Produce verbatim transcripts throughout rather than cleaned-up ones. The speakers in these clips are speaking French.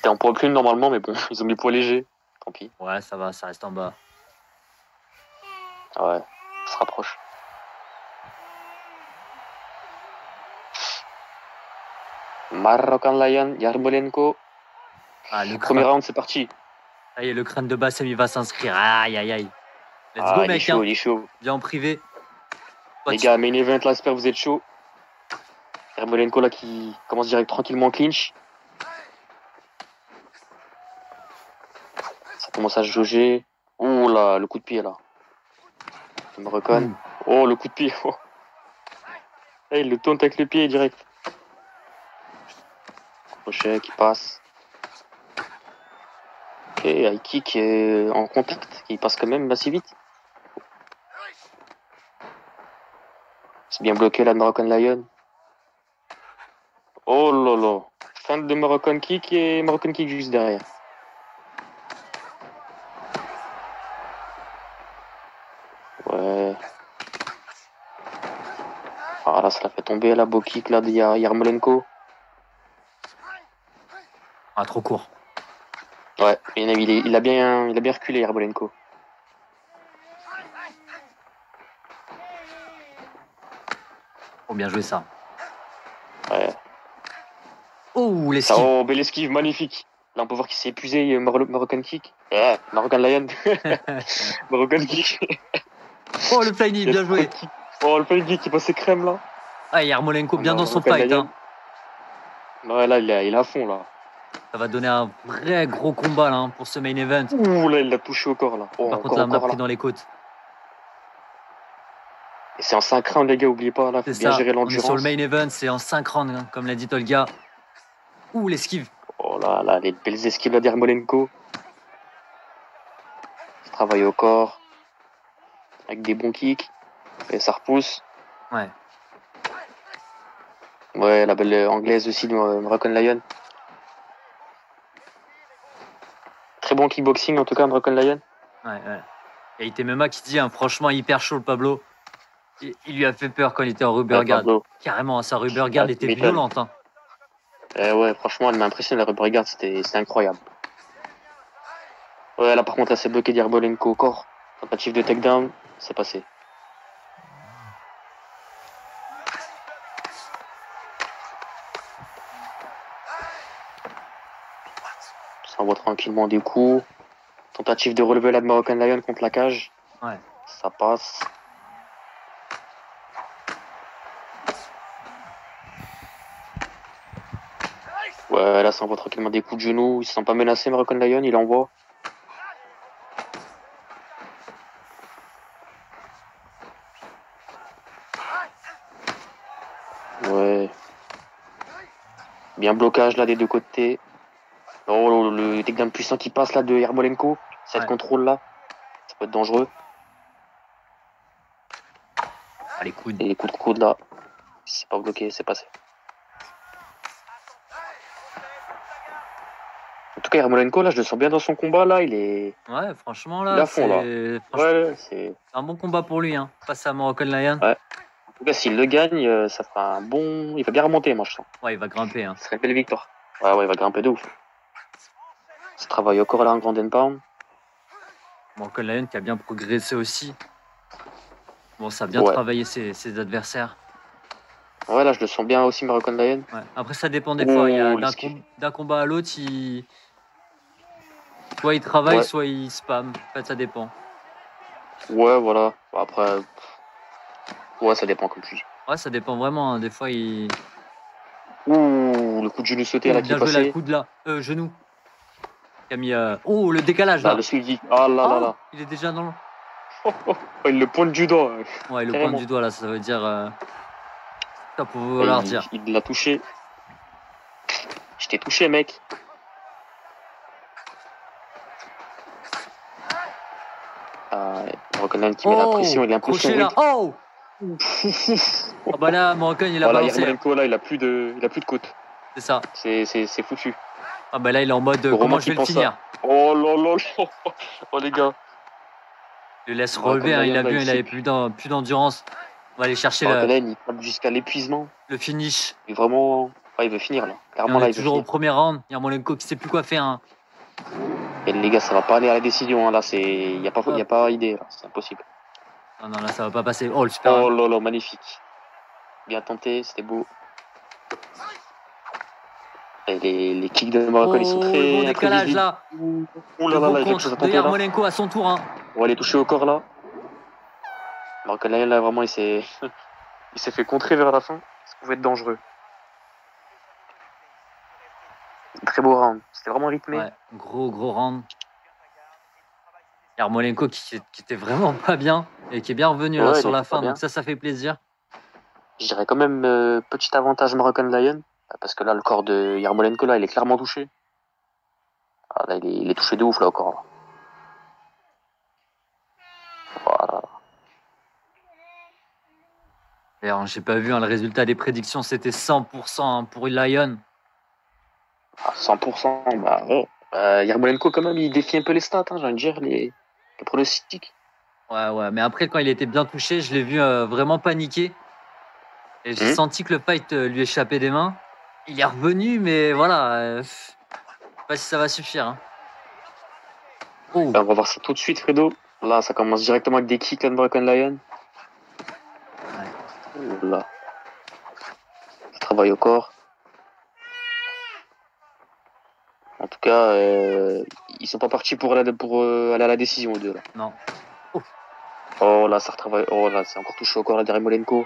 C'était en poids plume normalement, mais bon, ils ont mis poids léger. Tant pis. Ouais, ça va, ça reste en bas. Ouais, ça se rapproche. Moroccan Lion, Yarmolenko. Ah, le Premier crâne. round, c'est parti. Ça y est, le crâne de Bassem, il va s'inscrire. Aïe, aïe, aïe. Let's ah, go, il est mec. chaud, Hein. il est chaud. Viens en privé. Les gars, main event là, j'espère que vous êtes chaud. Yarmolenko là qui commence direct tranquillement en clinch. Ça commence à se jauger. Oh là, le coup de pied là. Il me reconnaît. Mmh. Oh, le coup de pied. Oh. Là, il le tourne avec le pied direct. Crochet qui passe. Ok, high kick euh, en contact qui passe quand même assez vite. C'est bien bloqué là de Moroccan Lion. Oh là là. Fin de Moroccan kick et Moroccan kick juste derrière. Ouais. Ah là, ça l'a fait tomber la beau kick là de Yarmolenko. Ah, trop court. Ouais, il, il, il, a, bien, il a bien reculé Yarmolenko. Faut bien jouer ça. Ouais. Oh, l'esquive. Oh, belle esquive, magnifique. Là, on peut voir qu'il s'est épuisé, Moroccan kick. Ouais, Moroccan Lion. Moroccan kick. Oh, le flying, bien joué. Oh, le flying kick qui passe ses crèmes là. Ah, Yarmolenko bien dans son fight. Hein. Ouais, là, il est, il est à fond là. Ça va donner un vrai gros combat là, hein, pour ce main event. Ouh, là, il l'a touché au corps là. Oh, Par encore, contre, là, on a encore, pris là. dans les côtes. Et c'est en cinq rounds, les gars, oubliez pas, là, faut bien ça. gérer l'endurance. On est sur le main event, c'est en cinq rounds, hein, comme l'a dit Tolga. Ouh, l'esquive. Oh là là, les belles esquives là d'Yarmolenko. Ça travaille au corps. Avec des bons kicks. Et ça repousse. Ouais. Ouais, la belle anglaise aussi de Moroccan Lion. Très bon kickboxing en tout cas, Moroccan Lion. Ouais, ouais. Et Itemema qui dit, hein, franchement, hyper chaud le Pablo. Il, il lui a fait peur quand il était en rubber ouais, guard. Pablo. Carrément, sa rubber guard ouais, était violente. Hein. Eh ouais, franchement, elle m'a impressionné, la rubber guard, c'était incroyable. Ouais, là par contre, elle s'est bloquée d'Yarmolenko au corps. Tentative de takedown, c'est passé. Ça envoie tranquillement des coups. Tentative de relever la de Moroccan Lion contre la cage. Ouais. Ça passe. Ouais, là, ça envoie tranquillement des coups de genoux. Ils se sent pas menacés, Moroccan Lion, il envoie. Ouais. Bien blocage là des deux côtés. Oh, le takedown puissant qui passe là de Yarmolenko. Cette ouais. contrôle là. Ça peut être dangereux. Ah, les coudes. Et les coups de coude là. C'est pas bloqué, c'est passé. En tout cas, Yarmolenko, là, je le sens bien dans son combat, là, il est... Ouais, franchement, là, c'est... Ouais, c'est un bon combat pour lui, hein, face à Moroccan Lion. Ouais. En tout cas, s'il le gagne, ça fera un bon... Il va bien remonter, moi, je sens. Ouais, il va grimper, hein. Ce serait une belle victoire. Ouais, ouais, il va grimper de ouf. Ça travaille au corps, là, en grand and pound. Moroccan Lion qui a bien progressé aussi. Bon, ça a bien ouais. travaillé ses, ses adversaires. Ouais, là, je le sens bien aussi, Moroccan Lion. Ouais. Après, ça dépend des oh, fois. Il y a d'un, com d'un combat à l'autre, il... soit il travaille, ouais. soit il spam. En fait, ça dépend. Ouais, voilà. Après, ouais, ça dépend comme tu dis. Ouais, ça dépend vraiment. Hein. Des fois, il... Ouh, le coup de genou sauté, oh, là, qui est passé. Bien joué, là, le coup de là. Euh, genou. Il a mis... Euh... Oh, le décalage, là. là. Le suivi. Ah là là oh, là. Il est déjà dans le... Oh, oh, oh, il le pointe du doigt. Ouais, il le pointe du doigt, là, ça veut dire... Euh... Ça pour vouloir il, dire. Il l'a touché. Je t'ai touché, mec. Ah, Moroccan qui met oh, la pression, il est un peu crochet là. Oh ah bah là, Moroccan, il a voilà, balancé. Yarmolenko, là, il a plus de, il a plus de côte. C'est ça. C'est foutu. Ah bah là, il est en mode euh, comment je vais le finir. Ça. Oh là là là. Oh les gars. Il le laisse relever, hein, il a vu, il avait plus d'endurance. On va aller chercher le... le... il tape jusqu'à l'épuisement. Le finish. Et vraiment, il veut finir là. Et Clairement on là, est il veut toujours au finir. premier round. Yarmolenko qui sait plus quoi faire. Hein. Et les gars, ça va pas aller à la décision. Hein. Là, c'est, il y a pas, il y a pas idée. Là, c'est impossible. Non, non, là, ça va pas passer. Oh, le super. Oh là là, magnifique. Bien tenté, c'était beau. Et les, les kicks de Morocco, ils sont Oh, très le bon décalage imprévisibles. là. Ouh Le là là, bon là, il y a quelque chose contre à de tenter là. Yarmolenko à son tour. Hein. On va aller toucher au corps là. Morocco là, vraiment, il s'est, il s'est fait contrer vers la fin. Ça pouvait être dangereux. Très beau round. C'était vraiment rythmé. Ouais, gros, gros round. Yarmolenko qui, qui était vraiment pas bien et qui est bien revenu Ouais, là il sur la était pas fin. bien. Donc ça, ça fait plaisir. Je dirais quand même euh, petit avantage Moroccan Lion. Parce que là, le corps de Yarmolenko, là, il est clairement touché. Ah, là, il est, il est touché de ouf, là, au corps. Là. Voilà. D'ailleurs, j'ai pas vu hein, le résultat des prédictions, c'était cent pour cent hein, pour Lion. À cent pour cent, bah, ouais. Euh, Yarmolenko, quand même, il défie un peu les stats, hein, j'ai envie de dire, les, les pronostics. Ouais, ouais, mais après, quand il était bien touché, je l'ai vu euh, vraiment paniquer. Et j'ai Mmh. senti que le fight euh, lui échappait des mains. Il est revenu, mais voilà. Euh, je sais pas si ça va suffire. Hein. Oh. On va voir ça tout de suite, Fredo. Là, ça commence directement avec des kicks, là, de Moroccan Lion. Ouais. Oh là. Ça travaille au corps. En tout cas, euh, ils sont pas partis pour, aller, pour euh, aller à la décision, aux deux, là. Non. Oh, oh là, ça retravaille. Oh là, c'est encore touché au corps, là, derrière Molenko.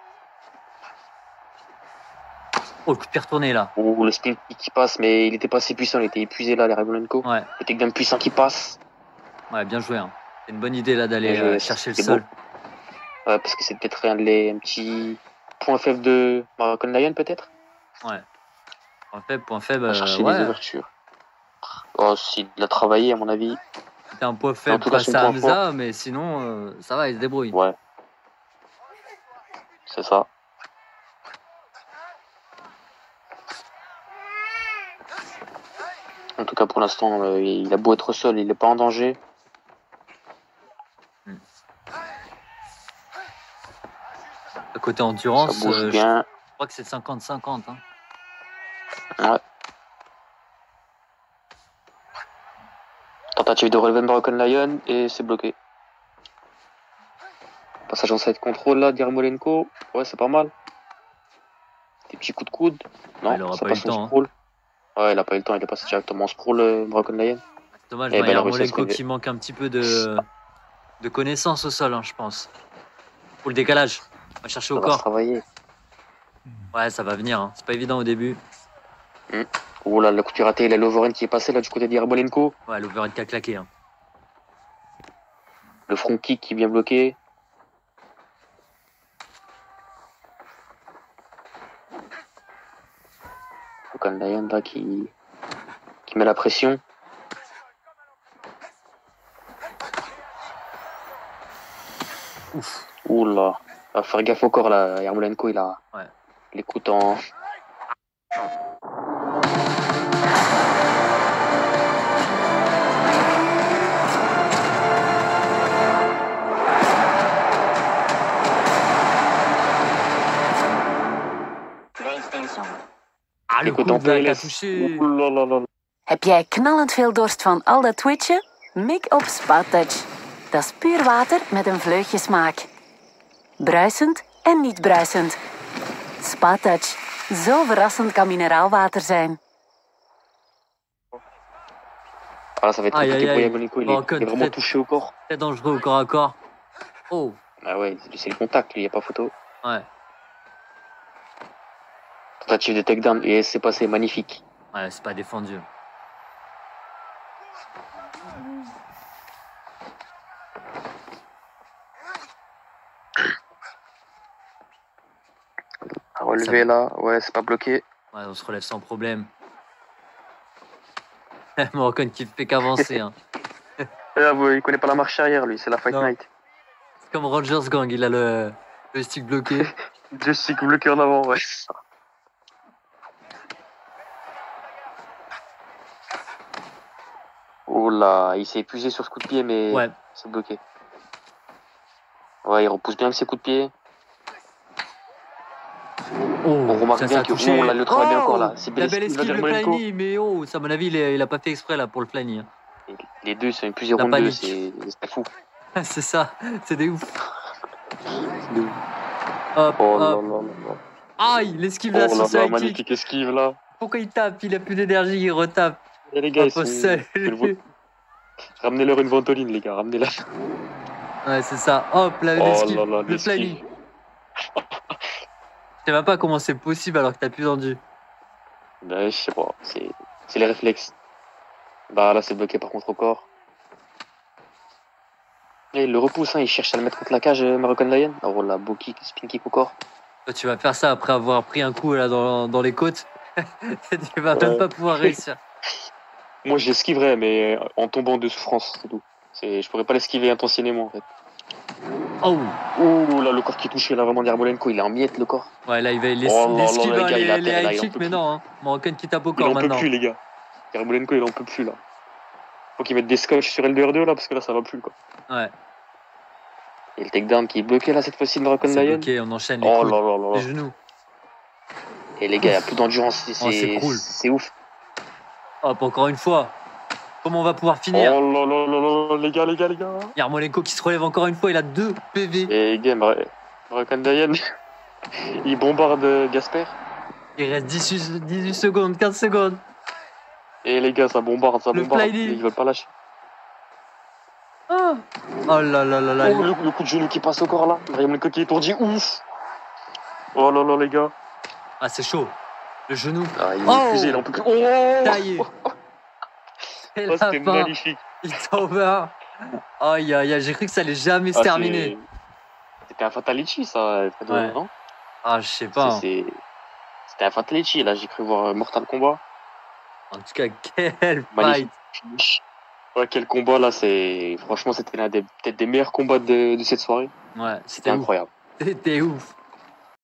Oh, le coup de pied retourné, là. Oh, le spin kick qui passe, mais il était pas assez puissant, il était épuisé, là, derrière Molenko. Ouais. Le takedown puissant qui passe. Ouais, bien joué. Hein. C'est une bonne idée, là, d'aller joué, euh, chercher le c'est sol. Beau. Ouais, parce que c'est peut-être un, un petit point faible de Moroccan Lion, peut-être. Ouais. Point faible, point faible. On va euh, chercher ouais. les ouvertures. Oh, s'il a travaillé, à mon avis. C'était un point faible cas, face à Hamza, mais sinon, euh, ça va, il se débrouille. Ouais. C'est ça. En tout cas, pour l'instant, euh, il a beau être au sol, il n'est pas en danger. Hmm. Côté endurance, ça bouge euh, bien. je crois que c'est cinquante cinquante. Hein. Ouais. Tentative de relever de Moroccan Lion et c'est bloqué. Passage en side control là, d'Yarmolenko. Ouais, c'est pas mal. Des petits coups de coude. Non, ouais, il aura ça pas eu passe le en temps. sprawl. Hein. Ouais, il a pas eu le temps, il est passé directement en sprawl, euh, Moroccan Lion. C'est dommage, Eh ben, ben, Yarmolenko qui manque un petit peu de, de connaissance au sol, hein, je pense. Pour le décalage, on va chercher ça au va corps. Se travailler. Ouais, ça va venir, hein. C'est pas évident au début. Mmh. Oh là, le coup de raté, il a l'overhand qui est passé là du côté d'Yarmolenko. Ouais, l'overhead qui a claqué. Hein. Le front kick qui est bien bloqué. Moroccan Lion là qui, qui met la pression. Ouf. Ouh là. Va faire gaffe au corps là, Yarmolenko il a. Ouais. L'écoute en. Ah, le coup qui a touché. Oulalalala. Heb jij knallend veel dorst van al dat twitchen? Mik op Spa Touch. Dat is puur water met een vleugje smaak. Bruisend en niet bruisend. Spa Touch. Zo verrassend kan mineraalwater zijn. Ah, ça va être Aïe, compliqué aïe, pour aïe. Yarmolenko, il, Bon, est- il est vraiment très- touché au corps. Très dangereux au corps à corps. Oh, Ah ouais, c'est le contact, lui, il n'y a pas photo. ouais. Tentative de takedown et c'est passé, magnifique. Ouais, c'est pas défendu. À relever là, ouais, c'est pas bloqué. Ouais, on se relève sans problème. Moroccan qui fait qu'avancer. Hein. Ah, ouais, il connaît pas la marche arrière, lui, c'est la Fight Non. Night. C'est comme Rogers Gang, il a le, le stick bloqué. Just stick bloqué en avant, ouais. Oh là, il s'est épuisé sur ce coup de pied, mais Ouais. c'est bloqué. Ouais, il repousse bien avec ses coups de pied. Oh, On remarque ça, bien ça a que touché. oh, là, le travail bien Oh, encore là. C'est la belle belle esquive là esquive, le d'Yarmolenko. flying, mais oh, ça, à mon avis, il, est- il a pas fait exprès là pour le flying. Hein. Et Les deux, c'est plus zéro La deux, panique. c'est c'est fou. C'est ça, c'est des ouf. C'est de ouf. Hop, Oh là hop. là là là. Aïe, l'esquive Oh là, là son là, sidekick. magnifique esquive là. Pourquoi il tape? Il a plus d'énergie, il retape. Et les gars, ils Hop, sont... salut. Ramenez-leur une ventoline, les gars, ramenez-la. Ouais, c'est ça. Hop, la Oh l'esquive, là là, le flying. l'esquive. Je sais même pas comment c'est possible alors que t'as plus tendu. Ben, je sais pas, c'est c'est les réflexes. Bah là, c'est bloqué par contre au corps. Et il le repousse, hein, il cherche à le mettre contre la cage, euh, Moroccan Lion. Oh là, beau kick, spin kick au corps. Toi, tu vas faire ça après avoir pris un coup là dans, dans les côtes. Tu vas même Ouais. pas pouvoir réussir. Moi, j'esquiverais, mais en tombant de souffrance, c'est tout. C'est- Je pourrais pas l'esquiver intentionnément en fait. Oh, Ouh là, le corps qui est touché là, vraiment Yarmolenko, il est en miettes le corps. ouais, là il va les, Oh là là, l'esquive, les hein, gars, il a les, les terre, là, high il en kicks, peut mais plus. non. Hein. Moroccan qui tape au Il corps en peut maintenant. plus, les gars. Yarmolenko, il en peut plus là. Faut qu'il mette des scotch sur L deux R deux là, parce que là, ça va plus quoi. Ouais, Et le takedown qui est bloqué là cette fois-ci de Moroccan c'est Lion. bloqué, on enchaîne les Oh coudes, là là là les là. genoux. Et les gars, il n'y a plus d'endurance, c'est Oh, c'est cool. c'est ouf. Hop, encore une fois. Comment on va pouvoir finir? Oh là là là là, les gars, les gars, les gars. Yarmolenko qui se relève encore une fois, il a deux P V. Et game, Moroccan Lion, il bombarde Gasper. Il reste dix-huit, dix-huit secondes, quinze secondes. Et les gars, ça bombarde, ça Le bombarde. fly knee. Ils veulent pas lâcher. Oh, oh là là là là. Oh, le, le coup de genou qui passe au corps là. Yarmolenko qui est étourdi, ouf. Oh là là, les gars. Ah, c'est chaud. Le genou. Ah, il est Oh. épuisé, il en peut plus. Oh, Taillé. Et oh la c'était fin, magnifique. il tombe. Aïe, aïe, aïe, j'ai cru que ça allait jamais se Ah, terminer. c'est- C'était un fatality, ça, Fredo, Ouais. non? Ah, je sais pas. hein. C'est- c'est- C'était un fatality, là, j'ai cru voir euh, Mortal Kombat. En tout cas, quel Magnifique. fight. Ouais, quel combat, là, c'est... Franchement, c'était l'un des... peut-être des meilleurs combats de, de cette soirée. Ouais, C'était c'était ouf. incroyable. C'était ouf.